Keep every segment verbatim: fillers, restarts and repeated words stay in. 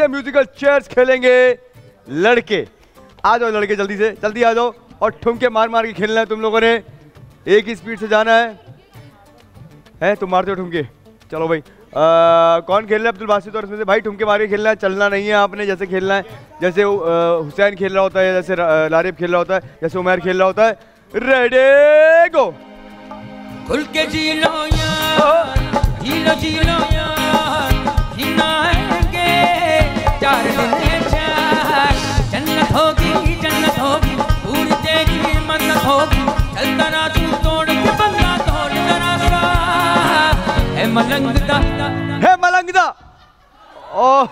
ये musical chairs खेलेंगे लड़के। आ जाओ लड़के, जल्दी से जल्दी आ जाओ और ठुमके मार मार के खेलना है तुम लोगों ने। एक ही स्पीड से जाना है। है तुम मारते हो ठुमके? चलो भाई, आ, कौन खेल रहा है? अब्दुल बासित और इसमें से भाई ठुमके मार के खेलना है, चलना नहीं है आपने। जैसे खेलना है जैसे हुसैन खेल रहा होता है, जैसे लारिब खेल रहा होता है, जैसे उमर खेल रहा होता है। Ready go. खुल के जी लो यार, जी लो जी लो यार, जीना है चार दिन चार, जन्नत होगी जन्नत होगी, पूरी तेरी मन्नत होगी, चलता ना तू तोड़ के बंदा तोड़ जरा सा, है मलंगदा है मलंगदा। ओह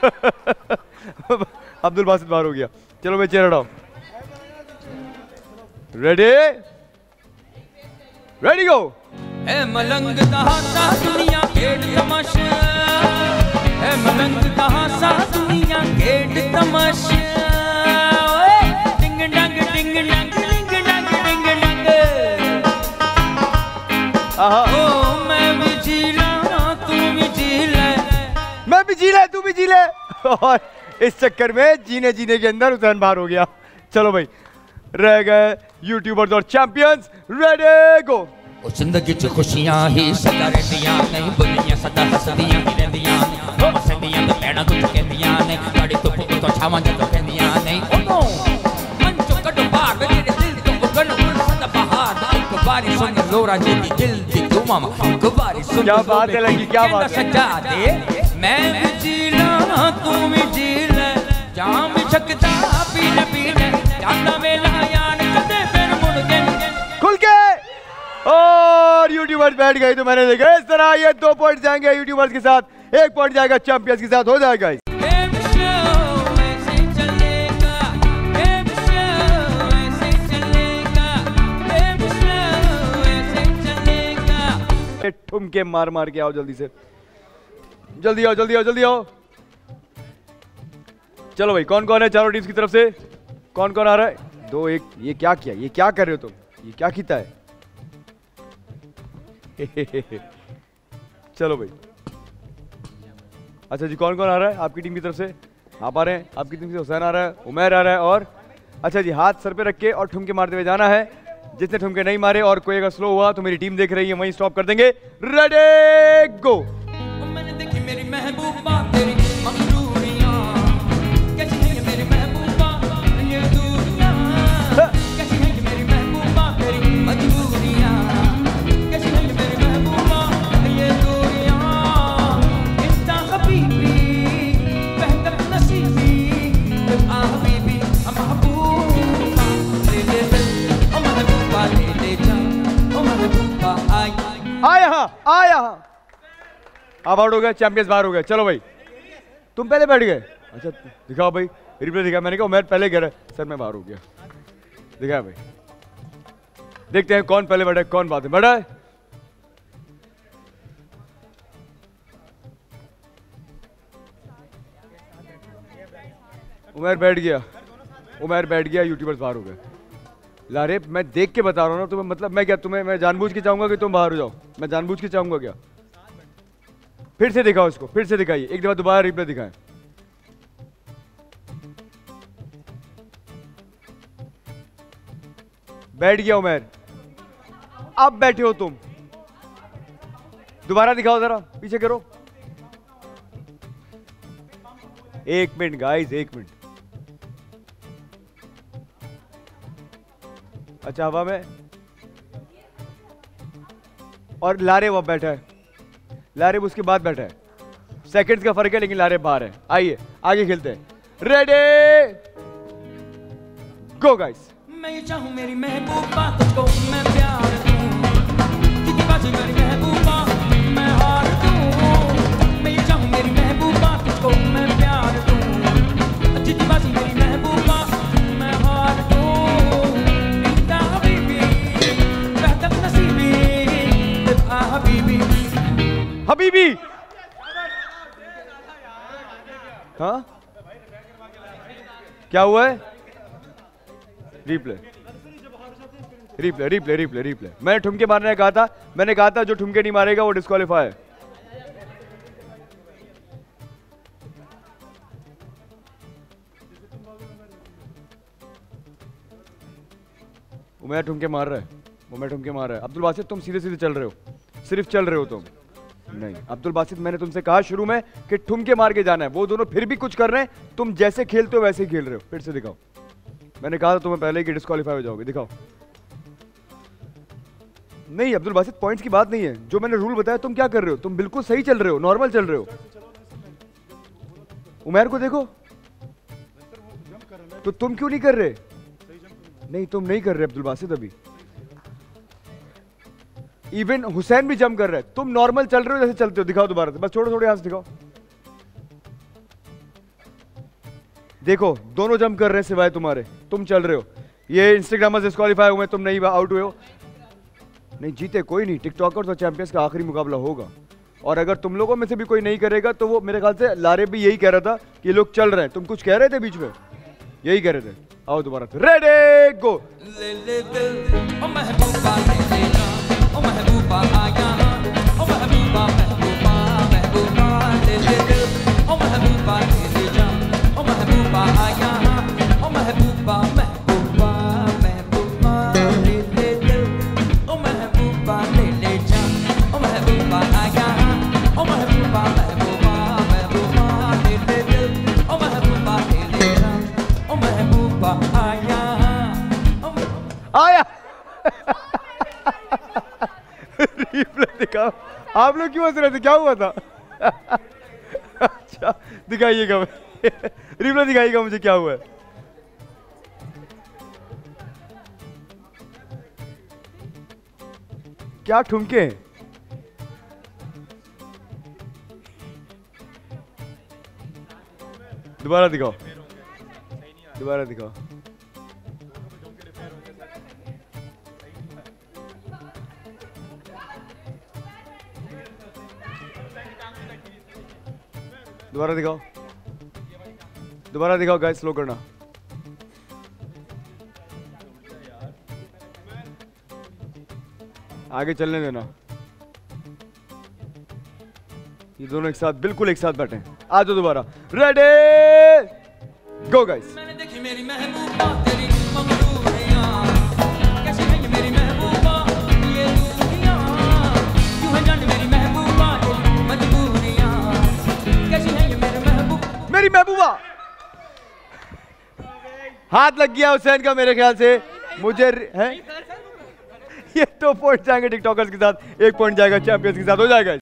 अब्दुल बासित बाहर हो गया। चलो मैं चेयर हटाओ। Ready ready go. है मलंगदा सा दुनिया खेड तमाशा, है मलंगदा सा दुनिया खेड तमाशा, डिंग डंग डिंग डंग डिंग डंग डिंग डंग। ओ मैं भी जी ला तू भी जी ले, मैं भी जी ले तू भी जी ले। और इस चक्कर में जीने जीने के अंदर हुसैन बाहर हो गया। चलो भाई, रह गए यूट्यूबर्स और चैंपियंस। रेडी गो। ओ जिंदगी च खुशियां ही सदा रहंदियां नहीं, बुलियां सदा हसदियां ही रहंदियां ने, ओ सदियां तो पैणा कुछ कहंदियां ने, बड़ी धुप तो छावां जदों कहंदियां नहीं। ओ नो मन चो कढो बाहर मेरे दिल तो उगण गुल सदा बहार, एक बारी सुन लोरा जी दी दिल दी दुआ, एक बारी सुन। क्या बात है लगी, क्या बात है। सजा दे मैं भी जी ला तू भी जी ले, जाम छकदा पी ले पी ले, जाना वेला यार कदे फिर मुड़ के खुल के। और यूट्यूबर्स बैठ गए तो मैंने देखा इस तरह ये दो पॉइंट जाएंगे यूट्यूबर्स के साथ, एक पॉइंट जाएगा चैंपियंस के साथ। हो जाएगा। ठुमके मार मार के आओ, जल्दी से जल्दी आओ जल्दी आओ जल्दी आओ। चलो भाई, कौन कौन है चारों टीम्स की तरफ से? कौन कौन आ रहा है? दो एक। ये क्या किया? ये क्या कर रहे हो तुम? ये क्या किया है? चलो भाई, अच्छा जी, कौन कौन आ रहा है आपकी टीम की तरफ से? आप आ रहे हैं, आपकी टीम से हुसैन आ रहा है, उमर आ रहा है, और अच्छा जी, हाथ सर पे रख के और ठुमके मारते हुए जाना है। जिसने ठुमके नहीं मारे और कोई अगर स्लो हुआ तो मेरी टीम देख रही है, वहीं स्टॉप कर देंगे। Ready go. मैंने देखी मेरी महबूबा तेरी मखलूरियां, कैसी है ये मेरी महबूबा ये दूरियां, कैसी है ये मेरी महबूबा तेरी मजबूरियां, कैसी है ये मेरी महबूबा ये दूरियां, इंता हबीबी बेहतर नसीबी, आ हबीबी आ महबूबा ले ले ले, ओ महबूबा ले ले जा, ओ महबूबा आई आ यहाँ आ यहाँ। अब आउट हो गया, चैंपियंस बाहर हो गए। चलो भाई, तुम पहले बैठ गए। अच्छा दिखाओ भाई, रिप्ले दिखा। मैंने कहा उमर पहले गिरा, सर मैं बाहर हो गया। दिखाया भाई, देखते हैं कौन पहले बैठा है, कौन बात है बैठा है। उमर बैठ गया, उमर बैठ गया, यूट्यूबर्स बाहर हो गए। लारिब, मैं देख के बता रहा हूँ ना तुम्हें, मतलब मैं क्या तुम्हें मैं जानबूझ के चाहूंगा कि तुम बाहर हो जाओ? मैं जानबूझ के चाहूंगा क्या? फिर से दिखाओ इसको, फिर से दिखाइए, एक दफा दोबारा रिप्ले दिखाएं। बैठ गया उमर, अब बैठे हो तुम। दोबारा दिखाओ जरा, पीछे करो। एक मिनट गाइस, एक मिनट। अच्छा, हवा में। और लारेब अब बैठा है, लारेब उसके बाद बैठा है। सेकंड्स का फर्क है लेकिन लारेब बाहर है। आइए आगे खेलते हैं। Ready go guys. मैं ये चाहूं मेरी महबूबा तुझको मैं प्यार दूं, जितनी बाजी मेरी महबूबा मैं हार दूं। मैं ये चाहूं मेरी महबूबा तुझको मैं प्यार दूं, जितनी बाजी मेरी महबूबा मैं हार दूं। इंता हबीबी बेहतर नसीबी, आ हबीबी हबीबी। हाँ क्या हुआ है? Replay replay replay replay replay. मैंने ठुमके मारने कहा था, मैंने कहा था जो ठुमके नहीं मारेगा वो डिस्क्वालीफाई है। उमैर ठुमके मार रहा है, उमैर ठुमके मार रहा है। अब्दुल बासित तुम सीधे सीधे चल रहे हो, सिर्फ चल रहे हो तुम। नहीं अब्दुल बासित, मैंने तुमसे कहा शुरू में कि ठुमके मार के जाना है, वो दोनों फिर भी कुछ कर रहे हैं, तुम जैसे खेलते हो वैसे ही खेल रहे हो। फिर से दिखाओ, मैंने कहा था तुम्हें पहले कि डिस्क्वालीफाई हो जाओगे, दिखाओ। नहीं अब्दुल बासित पॉइंट्स की बात नहीं है, जो मैंने रूल बताया तुम क्या कर रहे हो, तुम बिल्कुल सही चल रहे हो, नॉर्मल चल रहे हो। उमैर को देखो, तो तुम क्यों नहीं कर रहे? नहीं तुम नहीं कर रहे अब्दुल बासित अभी। इवन हुसैन भी जंप कर रहा है, तुम नॉर्मल चल रहे हो जैसे चलते हो। दिखाओ दोबारा से, बस छोड़ो थोड़े हाथ से दिखाओ। देखो दोनों जंप कर रहे हैं सिवाय तुम्हारे, तुम चल रहे हो। ये इंस्टाग्रामर्स डिस्क्वालीफाई हुए, तुम नहीं आउट हुए हो। नहीं जीते कोई नहीं, टिकटॉकर्स और चैंपियंस का आखिरी मुकाबला होगा। और अगर तुम लोगों में से भी कोई नहीं करेगा तो वो मेरे ख्याल से लारे भी यही कह रहा था कि ये लोग चल रहे हैं। तुम कुछ कह रहे थे बीच में, यही कह रहे थे। आओ दोबारा से, रेडी गो। ले ले दिल ओ महबूबा ले ले जा, ओ महबूबा आ यहाँ, ओ महबूबा महबूबा महबूबा ले ले दिल, ओ महबूबा ले ले जा, ओ महबूबा आ यहाँ, ओ महबूबा महबूबा महबूबा ले ले दिल, ओ महबूबा ले ले जा, ओ महबूबा आ यहाँ, ओ महबूबा महबूबा महबूबा ले ले दिल, ओ महबूबा ले ले जा, ओ महबूबा आ यहाँ, ओ आया रिप्ले दिखाओ। आप लोग क्यों हंस रहे थे, क्या हुआ था? अच्छा दिखाइएगा, रिप्ले दिखाइएगा मुझे क्या हुआ है। क्या ठुमके हैं? दोबारा दिखाओ, दोबारा दिखाओ। दोबारा दिखाओ, दोबारा दिखाओ गाइस, स्लो करना। आगे चलने देना। ये दोनों एक साथ, बिल्कुल एक साथ बैठे हैं। आ जाओ दोबारा, रेडी गो गाइस। मैंने देखी मेरी महबूबा तेरी मंगरूरियां, कैसी है ये मेरी महबूबा ये दूरियां, क्यों है जान मेरी महबूबा तेरी मजबूरियां, कैसी है ये मेरी महबूबा। मेरी महबूबा, हाथ लग गया हुसैन का मेरे ख्याल से। मुझे है ये दो पॉइंट जाएंगे टिकटॉकर्स के साथ, एक पॉइंट जाएगा चैंपियंस के साथ, हो जाएगा।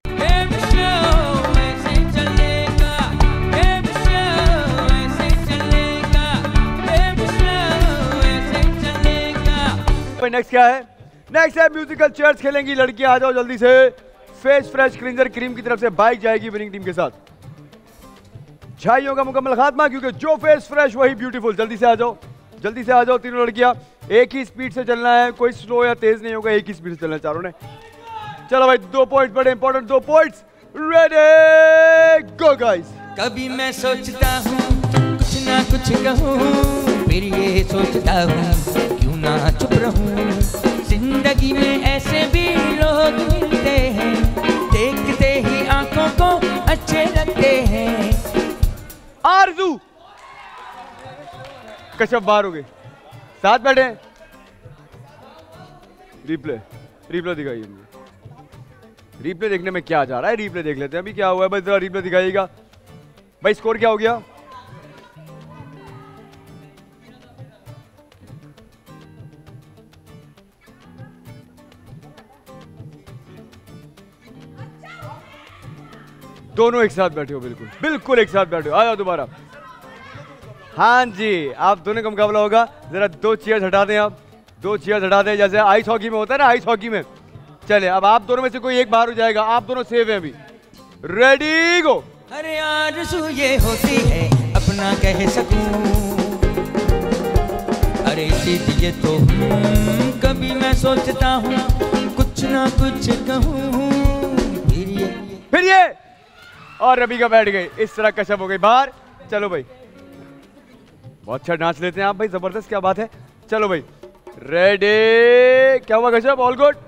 नेक्स्ट क्या है? नेक्स्ट है म्यूजिकल चेयर्स खेलेंगी लड़कियां। आ जाओ जल्दी से। फेस फ्रेश क्लींजर क्रीम की तरफ से बाइक जाएगी विनिंग टीम के साथ। झाइयों का मुकम्मल खात्मा, क्योंकि जो फेस फ्रेश वही ब्यूटीफुल। जल्दी से आ जाओ, जल्दी से आ जाओ तीनों लड़कियां। एक ही स्पीड से चलना है, कोई स्लो या तेज नहीं होगा, एक ही स्पीड से चलना है चारों ने। चलो भाई, दो पॉइंट बड़े इंपॉर्टेंट, दो पॉइंट्स। Ready go guys. कभी मैं सोचता हूँ कुछ ना कुछ कहूँ, फिर ये सोचता हूँ क्यों ना चुप रहूँ। जिंदगी में ऐसे भी लोग मिलते हैं, देखते ही आंखों को अच्छे लगते हैं। आरजू कश्यप बाहर हो गए, साथ बैठे। रिप्ले, रिप्ले दिखाइए मुझे। रिप्ले देखने में क्या जा रहा है, रिप्ले देख लेते हैं अभी क्या हुआ है। भाई जरा रिप्ले दिखाइएगा। भाई स्कोर क्या हो गया? दोनों एक साथ बैठे हो, बिल्कुल बिल्कुल एक साथ बैठे हो। आ जाओ दोबारा। हाँ जी, आप दोनों का मुकाबला होगा। जरा दो चेयर हटा दें, आप दो चेयर हटा दें, जैसे आइस हॉकी में होता है ना, आइस हॉकी में। चले, अब आप दोनों में से कोई एक बाहर हो जाएगा। आप दोनों सेव हैं अभी। Ready go. अरे आरज़ू ये होती है अपना कह सकूं, अरे इसीलिए तो हूँ कभी मैं सोचता हूँ कुछ ना कुछ कहूँ। फिर ये फिर ये और रबी का बैठ गए। इस तरह कश्यप हो गई बाहर। चलो भाई, बहुत अच्छा नाच लेते हैं आप भाई, जबरदस्त, क्या बात है। चलो भाई, रेडी। क्या हुआ कश्यप? All good?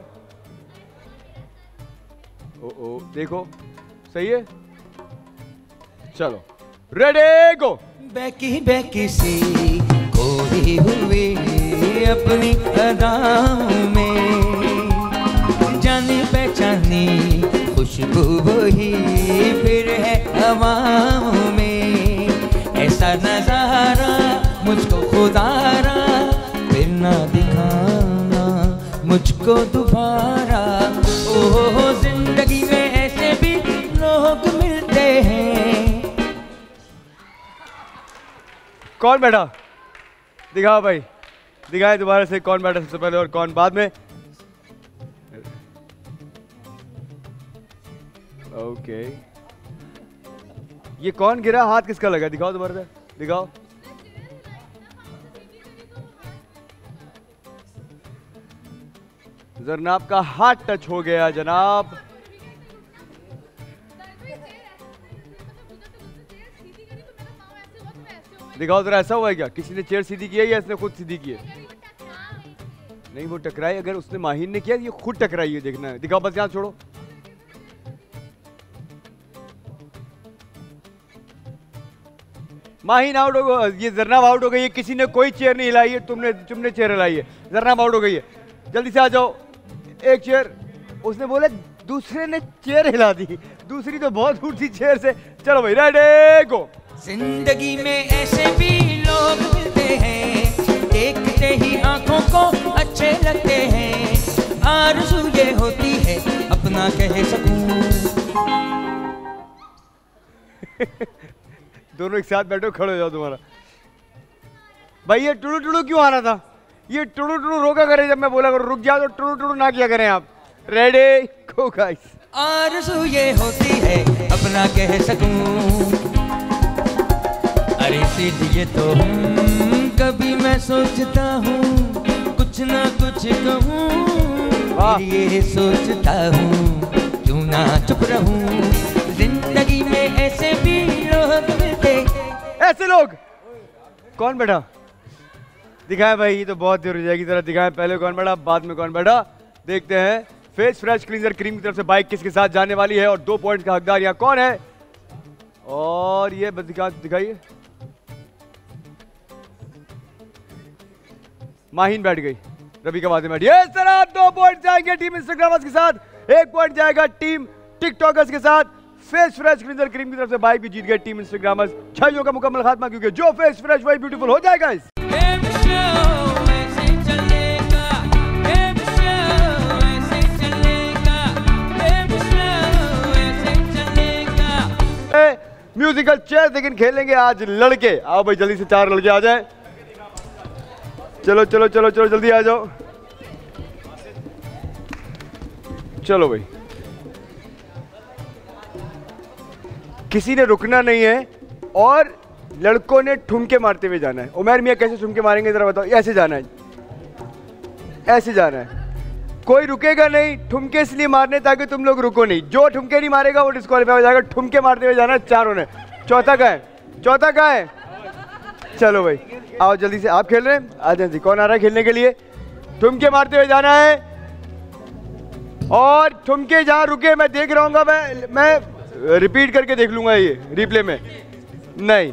ओ ओ देखो, सही है। चलो रेडी गो। बैकी बैकी सी खोई हुई अपनी अदाओं में, जानी पहचानी खुशबू वही फिर है हवाओं में। ऐसा नजारा मुझको खुदारा फिर ना दिखाना मुझको दोबारा। ओ जिंदगी में ऐसे भी लोग मिलते हैं। कौन बैठा? दिखाओ भाई, दिखाए दोबारा से कौन बैठा सबसे पहले और कौन बाद में। ओके, ये कौन गिरा? हाथ किसका लगा? दिखाओ दोबारा से, दिखाओ। जरनाब का हाथ टच हो गया जनाब। दिखाओ जरा, ऐसा हुआ है क्या? किसी ने चेयर सीधी की है या इसने खुद सीधी की है? नहीं, वो टकराई। अगर उसने माहिन ने किया, ये खुद टकराई है, देखना है। दिखाओ बस, यहाँ छोड़ो। माहिन आउट हो गया, ये जरनाब आउट हो गई है। किसी ने कोई चेयर नहीं हिलाई है, तुमने तुमने चेयर हिलाई है। जरनाब आउट हो गई है। जल्दी से आ जाओ। एक चेयर, उसने बोला दूसरे ने चेयर हिला दी, दूसरी तो बहुत दूर थी चेयर से। चलो भाई, रेडी गो। जिंदगी में ऐसे भी लोग मिलते हैं, देखते ही आंखों को अच्छे लगते हैं। आरज़ू ये होती है अपना कह सकूं। दोनों एक साथ बैठो, खड़े हो जाओ तुम्हारा। भाई ये टुडू टुडू क्यों आ रहा था? ये टुडू टुडू रोका करें जब मैं बोला करो रुक जाओ, तो टुडू टुडू ना किया करें आप। Ready go guys. आरज़ू ये होती है अपना कह सकूं। अरे इसीलिए तो हूँ कभी मैं सोचता हूँ कुछ ना कुछ कहूँ। ये सोचता हूँ क्यों ना चुप रहूँ। जिंदगी में ऐसे भी लोग मिलते। ऐसे लोग कौन बैठा? दिखाएं भाई, ये तो बहुत देर हो जाएगी। जरा दिखाएं, पहले कौन बैठा, बाद में कौन बैठा। देखते हैं। फेस फ्रेश क्लींजर क्रीम की तरफ से बाइक किसके साथ जाने वाली है और दो पॉइंट का हकदार यहाँ कौन है? और ये दिखा दिखाइए। माहिन बैठ गई, रवि का वादे बैठ। ये सर आप दो पॉइंट जाएंगे टीम इंस्टाग्रामर्स के साथ, एक पॉइंट जाएगा टीम टिकटॉकर्स के साथ। फेस फ्रेश क्लींजर क्रीम की तरफ से बाइक भी जीत गए टीम इंस्टाग्रामर्स। छाइयों का मुकम्मल खात्मा, क्योंकि जो फेस फ्रेश वही ब्यूटीफुल हो जाएगा। इस म्यूजिकल चेयर लेकिन खेलेंगे आज लड़के। आओ भाई जल्दी से, चार लड़के आ जाए। चलो चलो चलो चलो जल्दी आ जाओ। चलो भाई, किसी ने रुकना नहीं है और लड़कों ने ठुमके मारते हुए जाना है। उमर मियां कैसे ठुमके मारेंगे जरा बताओ? ऐसे जाना है, ऐसे जाना है, कोई रुकेगा नहीं। ठुमके इसलिए मारने ताकि तुम लोग रुको नहीं। जो ठुमके नहीं मारेगा वो डिस्क्वालीफाई हो जाएगा। ठुमके मारते हुए जाना है चारों ने। चौथा का है, चौथा का है। चलो भाई आओ जल्दी से, आप खेल रहे हैं, आ जाए जी। कौन आ रहा है खेलने के लिए? ठुमके मारते हुए जाना है और ठुमके जहां रुके मैं देख रहा हूँ, मैं मैं रिपीट करके देख लूंगा ये रिप्ले में। नहीं,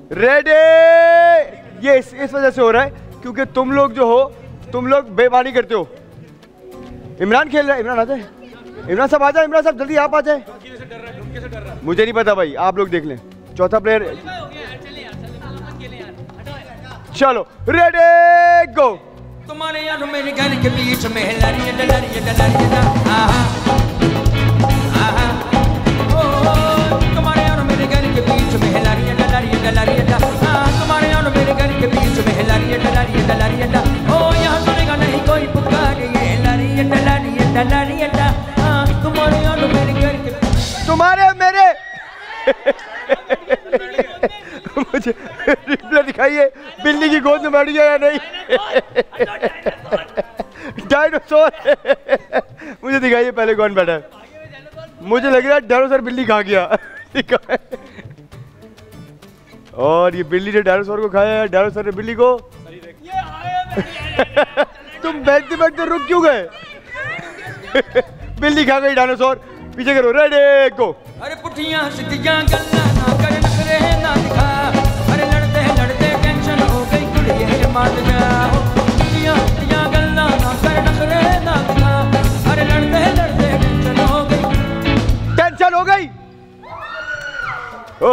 रेडी। ये इस, इस वजह से हो रहा है क्योंकि तुम लोग जो हो, तुम लोग बेईमानी करते हो। इमरान खेल रहा है, इमरान आ जाए। इमरान साहब आ जाए, इमरान साहब जल्दी आप आ जाए। मुझे नहीं पता भाई, आप लोग देख लें। चौथा प्लेयर, चलो रेडी गो। तुम्हारे यार मेरे घर के बीच में लड़िए लड़िए लड़िए आहा आहा। ओ तुम्हारे यार मेरे घर के बीच में लड़िए लड़िए लड़िए आहा। तुम्हारे यार मेरे घर के बीच में लड़िए लड़िए लड़िए। ओ यहाँ सुनेगा नहीं कोई पुकार, ये लड़िए लड़िए लड़िए आहा। तुम्हारे यार मेरे घर के, तुम्हारे मेरे मुझे रिप्ले दिखाइए, बिल्ली की गोद में बैठ गया या नहीं? डायनासोर। मुझे दिखाइए पहले कौन बैठा है। मुझे लग रहा है डायनासोर बिल्ली खा गया। और ये बिल्ली ने डायनासोर को खाया है, डायनासोर ने बिल्ली को। तुम बैठते बैठते रुक क्यों गए? बिल्ली खा गई डायनासोर। पीछे करो, रेडी गो। अरे पुठियां सीधियां गल्ला ना करे, नखरे ना दिखा। अरे लड़ते लड़ते टेंशन हो गई, कुड़िए मार जा। पुठियां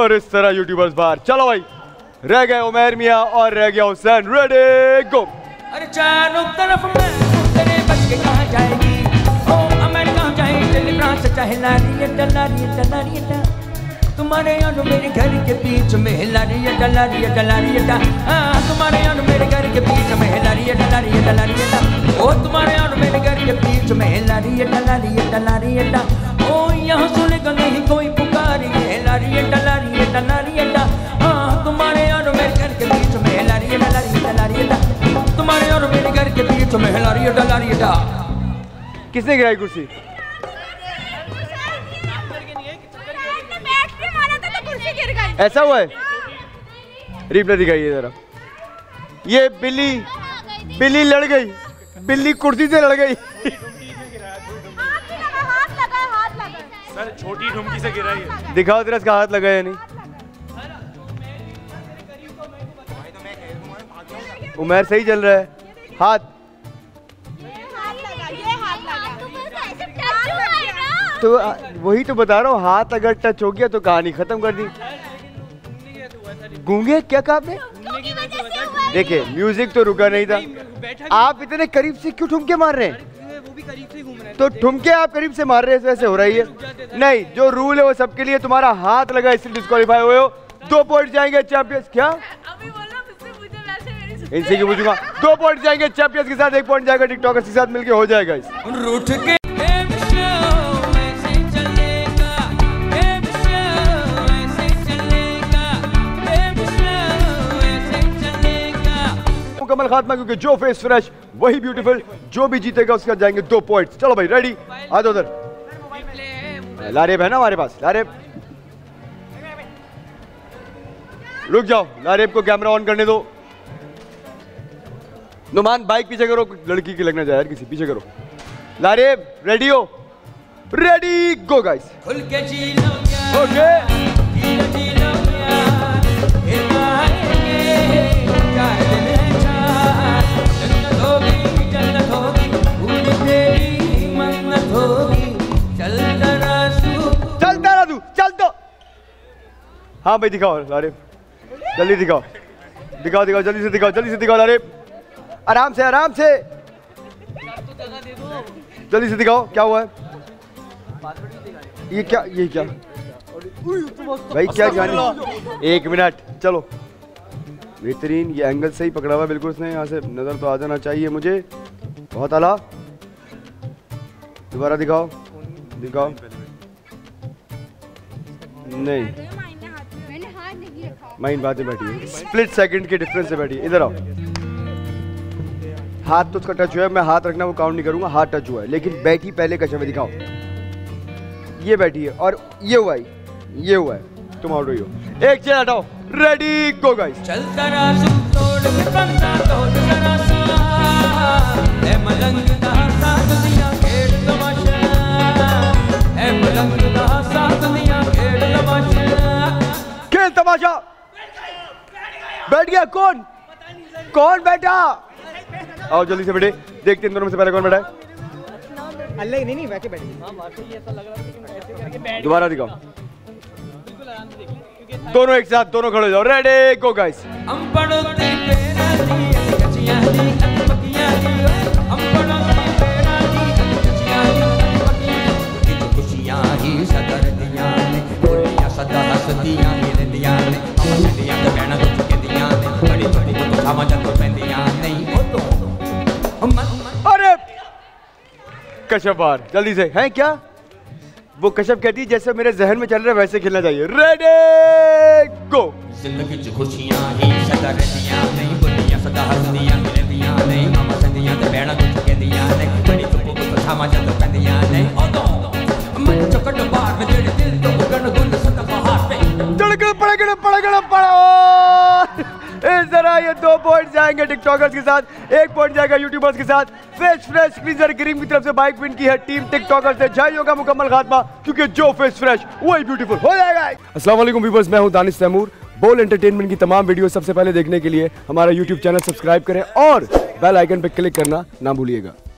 और इस तरह यूट्यूबर्स बाहर। चलो भाई, रह गए उमैर मियां और रह गया हुसैन। Ready go. अरे चारों तरफ मैं तेरे बच के कहाँ जाएगी, ओ अमेरिका चाहे दिल्ली फ्रांस चाहे लारियटा लारियटा लारियटा, तुम्हारे और मेरे घर के बीच में लारियटा लारियटा लारियटा, हाँ तुम्हारे और मेरे घर के बीच में लारियटा लारियटा लारियटा, ओ तुम्हारे और मेरे घर के बीच में लारियटा लारियटा लारियटा, ओ यहाँ सुनेगा नहीं कोई पुकारिए लारियटा लारियटा लारियटा, हाँ तुम्हारे और मेरे घर के बीच में लारियटा लारियटा लारियटा, तुम्हारे और मेरे घर के बीच में लारियटा लारियटा। किसने गिराई कुर्सी? ऐसा हुआ है? रिप्ले दिखाइए जरा। ये बिल्ली बिल्ली लड़ गई, बिल्ली कुर्सी से लड़ गई। सर छोटी ठुमकी से गिरा है। दिखाओ तेरा इसका हाथ लगा है नहीं। उमर सही चल रहा है। हाथ तो वही तो बता रहा हूँ, हाथ अगर टच हो गया तो कहानी खत्म कर दी। गूंगे क्या कहा आपने? देखिए म्यूजिक तो रुका नहीं था। आप इतने करीब से क्यों ठुमके मार रहे हैं? वो भी करीब से घूम रहे हैं। तो ठुमके आप करीब से मार रहे हैं, वैसे हो रही है नहीं। जो रूल है वो सबके लिए। तुम्हारा हाथ लगा इसलिए डिस्क्वालीफाई हुए हो। दो पॉइंट जाएंगे चैंपियंस। क्या इनसे क्यों पूछूंगा? दो पॉइंट जाएंगे चैंपियंस के साथ, एक पॉइंट जाएगा टिकटॉकर्स के साथ मिलके हो जाएगा। इस रूठ के मुकम्मल खात्मा, क्योंकि जो फेस फ्रेश वही ब्यूटीफुल। जो भी जीतेगा उसके साथ जाएंगे दो पॉइंट्स। चलो भाई रेडी, आ जाओ उधर। लारेब है ना हमारे पास? लारेब रुक जाओ, लारेब को कैमरा ऑन करने दो। नुमान बाइक पीछे करो, लड़की की लगना जाए यार किसी, पीछे करो। लारेब रेडी हो? Ready go guys. खुल के जी लो यार, ओके जी लो जी लो यार, ये आएंगे चार दिन है चार, जन्नत होगी जन्नत होगी, भूल तेरी मन्नत होगी, चल जरा सू चल तारा तू चल तो। हाँ भाई दिखाओ लारेब, जल्दी दिखाओ दिखाओ दिखाओ जल्दी से दिखाओ जल्दी से दिखाओ लारेब। आराम से आराम से जल्दी से दिखाओ। क्या हुआ है? ये क्या ये क्या भाई क्या जाने? एक मिनट चलो। बेहतरीन, ये एंगल सही पकड़ा हुआ बिल्कुल उसने। यहाँ से नजर तो आ जाना चाहिए मुझे। बहुत आला। दोबारा दिखाओ दिखाओ। नहीं माइंड बातें बैठी है, स्प्लिट सेकंड के डिफरेंस से बैठी है। इधर आओ। हाथ तो उसका टच हुआ है, मैं हाथ रखना वो काउंट नहीं करूंगा। हाथ टच हुआ है लेकिन बैठी पहले कशम है। दिखाओ, ये बैठी है और ये हुआ है, ये हुआ है। तुम आउट हुई हो। एक चेयर हटाओ। Ready go guys. चल जरा सू तोड़ के बंदा तोड़ जरा सा, ए मलंग दा सा दुनिया खेड़ तमाशा, ए मलंग दा सा दुनिया खेड़ तमाशा। खेल तमाशा। बैठ गया कौन? कौन बैठा? आओ जल्दी से बैठे, देखते हैं दोनों में से पहले कौन बैठा है। अल्लाह नहीं नहीं बैठे बैठे हां वाकई ऐसा लग रहा है कि ऐसे करके बैठ। दोबारा दिखाओ। बिल्कुल आराम से देख ले, क्योंकि दोनों एक साथ, दोनों खड़े हो जाओ। Ready go guys. हम पड़ोते पेरा दी कचियां दी पकियां दी, हम पड़ोते पेरा दी कचियां दी पकियां दी, खुशियां ही सदर दियां ने, बोलियां सदा हसदियां ही दियां ने, हम सदियां ते बहना दुख के दियां ने, बड़ी बड़ी को समझ तो पैंदियां नहीं ओ तो अरे कश्यप बाहर जल्दी से। हैं क्या? वो कश्यप कहती है जैसे मेरे जहन में चल रहा है वैसे खेलना चाहिए। Ready go. जिंदगी च खुशियां ही सदा रहदियां नहीं, बोलियां सदा हसदियां रहदियां नहीं, हम सदियां ते बहना दुख के दियां ने, बड़ी दुख को समझ तो पैंदियां नहीं ओ तो मन चकट बाहर में जेड़े दिल तो उगन गुल सदा बाहर पे चढ़ पड़गड़ पड़गड़ पड़ो। इस तरह ये दो पॉइंट जाएंगे टिकटॉकर्स के साथ, एक पॉइंट जाएगा यूट्यूबर्स के साथ। फेस फ्रेश क्लीजर क्रीम की तरफ से बाइक विन की है टीम टिकटॉकर से। जय होगा मुकम्मल खात्मा, क्योंकि जो फेस फ्रेश वही ब्यूटीफुल हो जाएगा। अस्सलाम वालेकुम व्यूअर्स, मैं हूं दानिश तैमूर। बोल एंटरटेनमेंट की तमाम वीडियो सबसे पहले देखने के लिए हमारा यूट्यूब चैनल सब्सक्राइब करें और बेल आइकन पर क्लिक करना ना भूलिएगा।